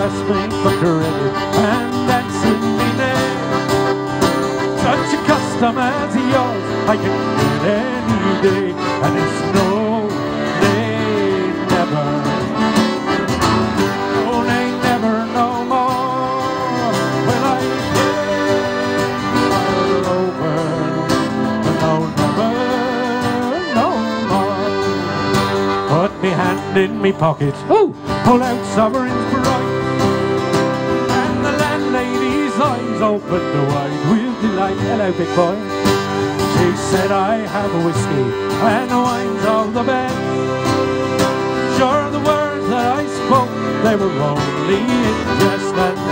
ask me for credit and dancing me there. Such a custom as yours I can get any day, and it's no, nay, never. No, nay, never, no more will I get over. No, never, no more. Put me hand in me pocket, ooh, pull out sovereigns bright, and the landlady's eyes opened wide with delight. Hello, big boy. She said, I have a whiskey and wine's of the best. Sure, the words that I spoke, they were only in jest, and